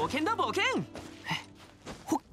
険だ冒険。ほっ。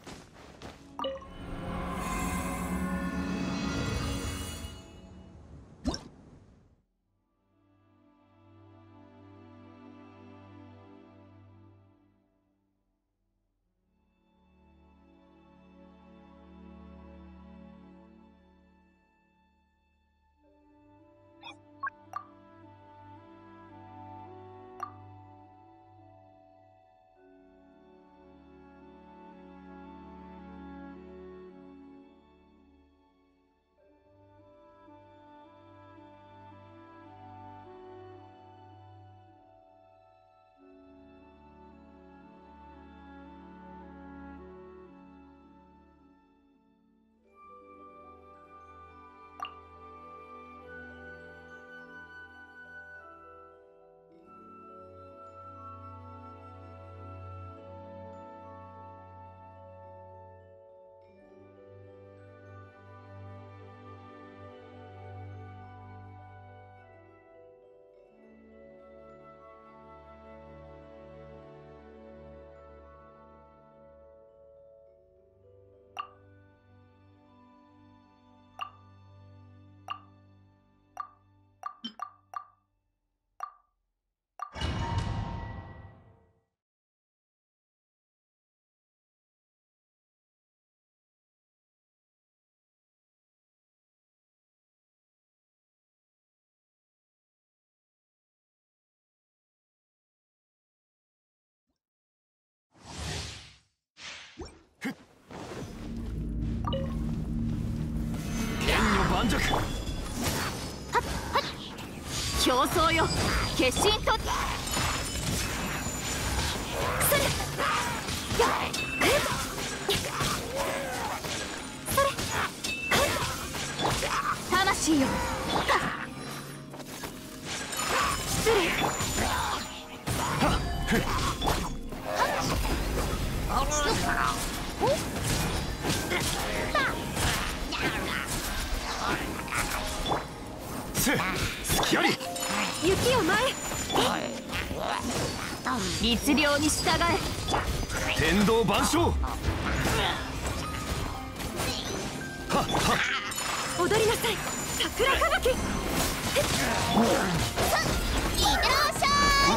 盤石。はっはっ、競争よ、決心と。それ。やっ。それ。魂よ。失礼。 隙あり。 雪を前。律令に従え。 天道万象。はっはっ。 踊りなさい、桜吹雪。いってらっしゃい。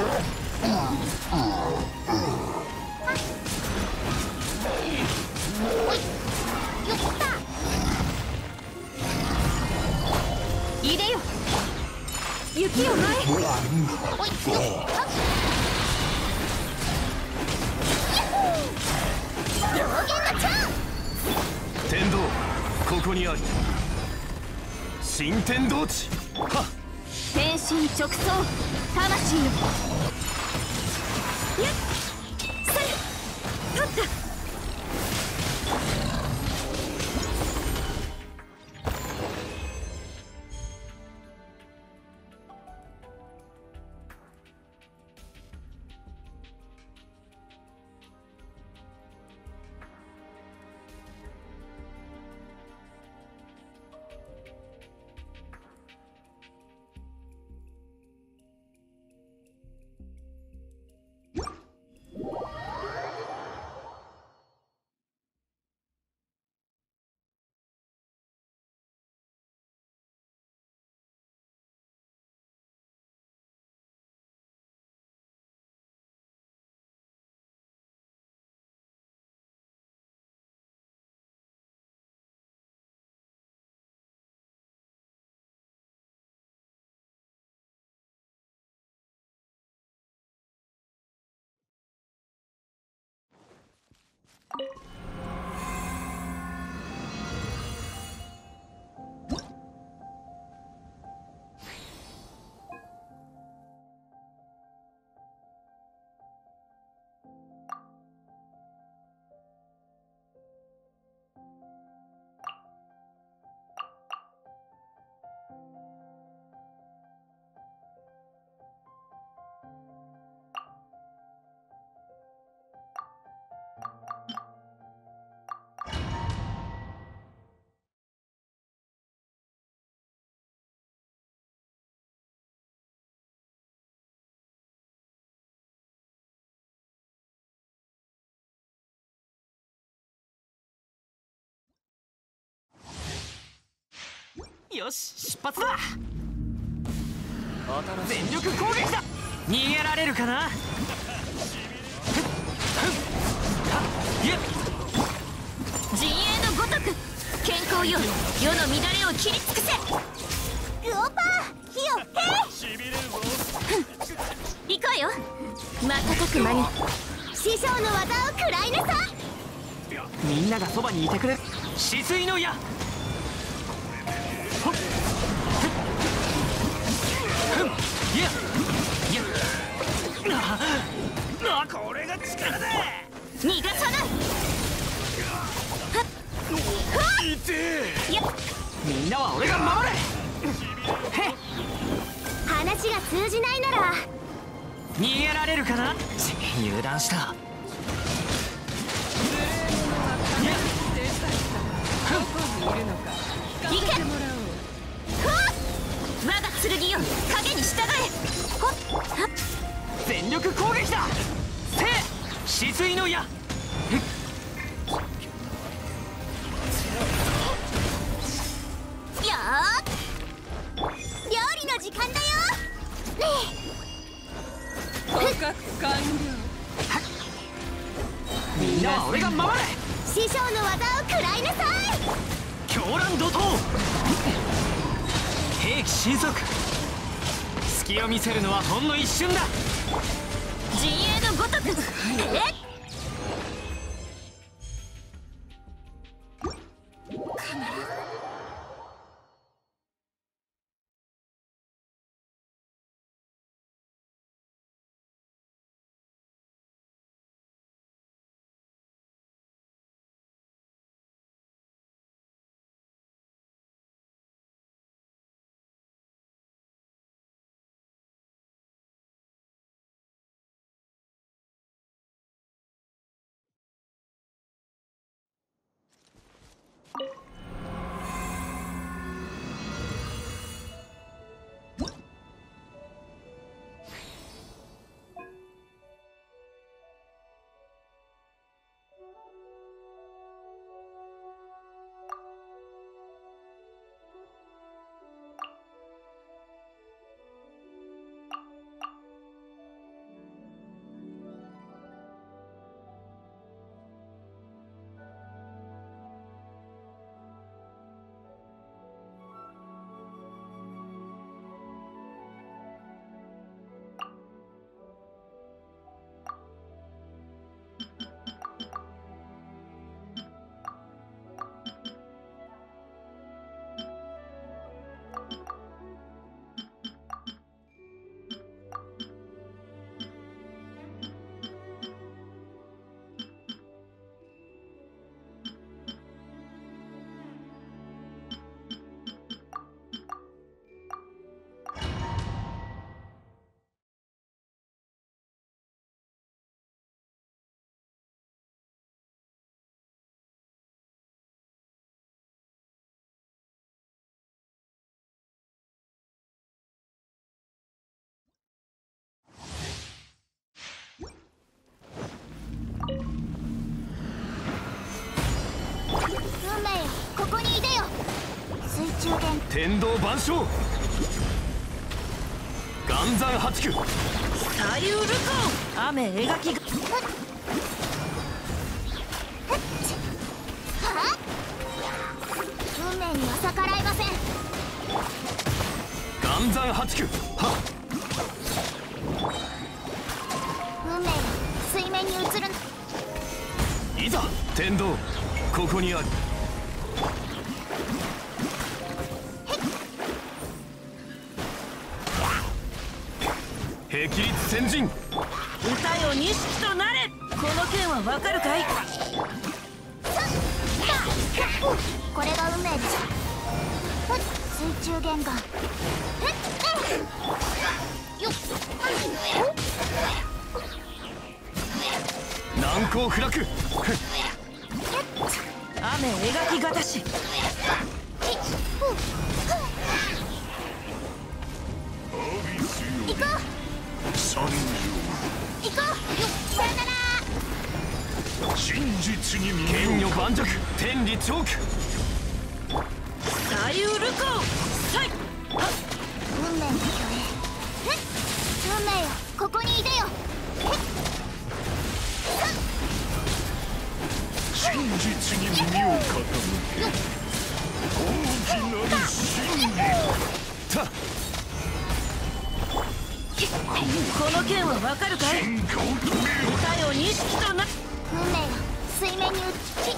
よっ。いでよ、雪を前。 天道ここにあり。新天道地。はっ。 天心直送、魂よ。やっ。それ。取った。 よし、出発だ。全力攻撃だ。逃げられるかな。 陣営のごとく健康よ、世の乱れを切り尽くせ。グオパー火を吹け。行こうよ。瞬く間に師匠の技を食らいなさい。 みんながそばにいてくれる。止水の矢。これが力だ。 逃がさない。 みんなは俺が守れ。 話が通じないなら逃げられるかな。油断した。 行け。我が剣よ、影に従え。 全力攻撃だ。止水の矢。 料理の時間だよ。 捕獲完了。 みんなは俺が守れ。 師匠の技を食らいなさい。 狂乱怒涛。兵器神速。隙を見せるのはほんの一瞬だ。 陣営のごとく。ここにいでよ。水中剣天道万象。岩山八九。 左右ルコン。雨描きが。 運命には逆らいません。 岩山八九。はっ。 運命は水面に映る。 いざ天道、ここにある。霹靂先陣。 歌よ錦となれ。この剣はわかるかい。 これが運命です。水中玄関。 難攻不落。 雨描きがたし。 行こう。 参上。 行こう。さよなら。 真実に見えよ。剣女盤石、天理チョーク。 左右ルコン。 ったこの剣はわかるかい？答えを認識とな。 運命よ水面に打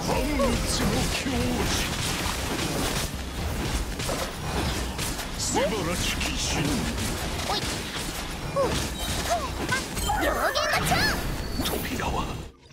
素晴らしき神おい両言の蝶扉は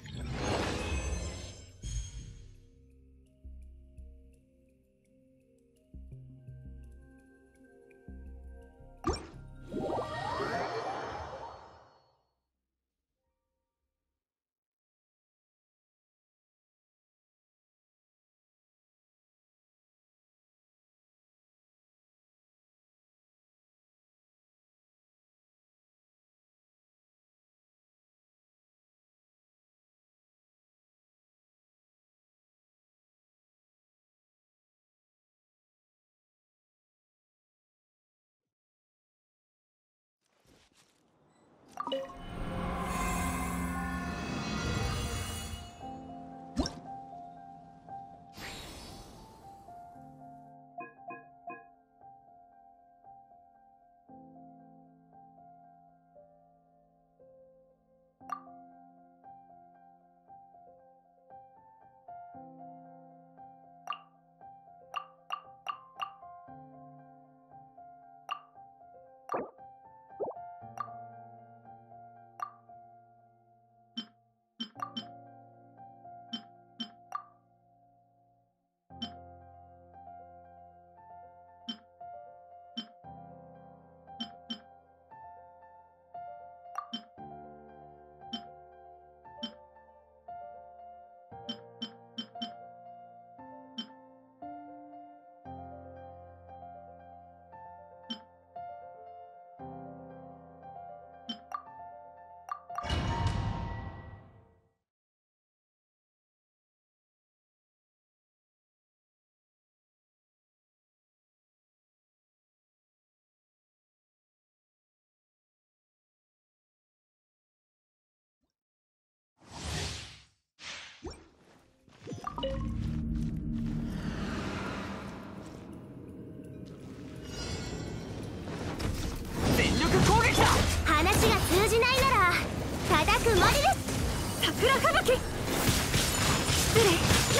全力攻撃だ。 話が通じないなら叩くモリル桜吹雪。失礼。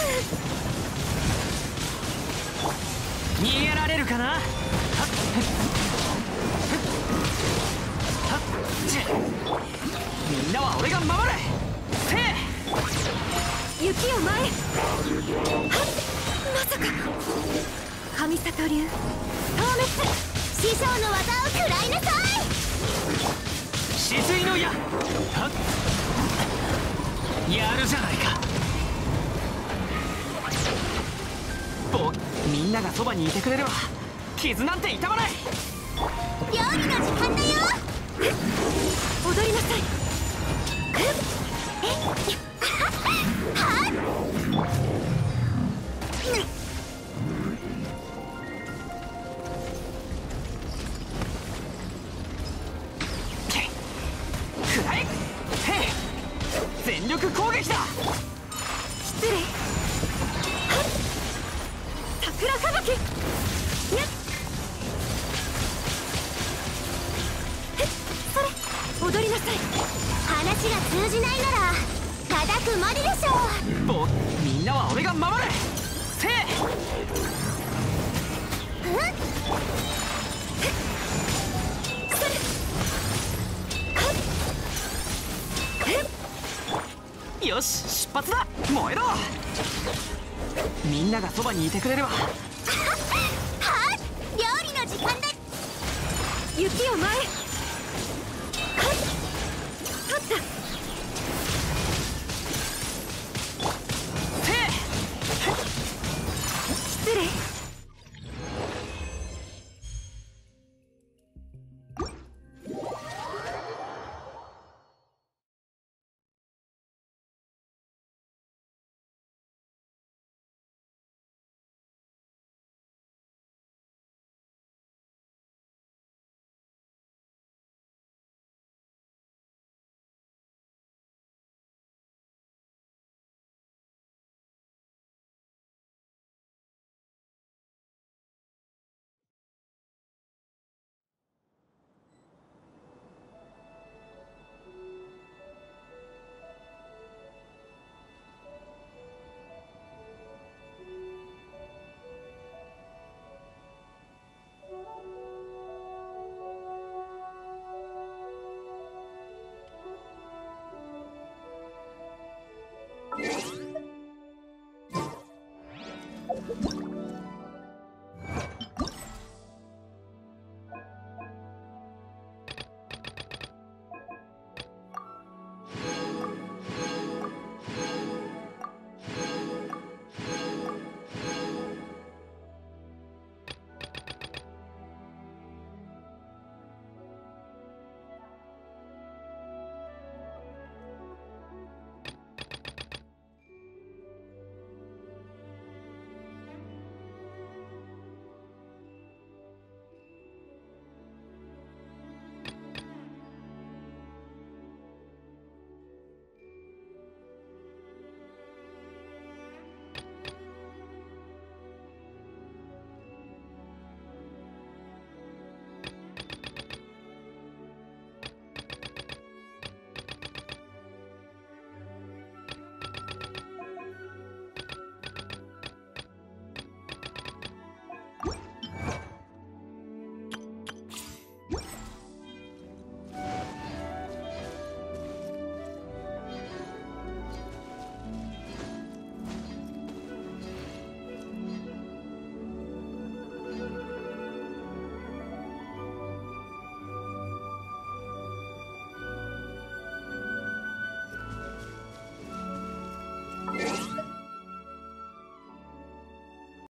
逃げられるかな。はっみんなは俺が守る。せえ雪を前へ。まさか神里流消滅。 師匠の技を食らいなさい。 止水の矢。はっやるじゃないか。みんながそばにいてくれれば傷なんて痛まない。 料理の時間だよ。 踊りなさい。 くらえ。へえ全力攻撃だ。 失礼。桜吹雪。にゃっ。それ踊りなさい。 話が通じないなら叩くモリでしょみんなは俺が守る。せえよし出発だ。燃えろ。みんながそばにいてくれれば。 はっ料理の時間だ。 雪を前へ。